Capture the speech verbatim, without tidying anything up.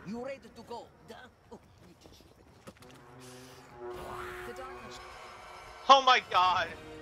You ready to go? Oh, Oh my god!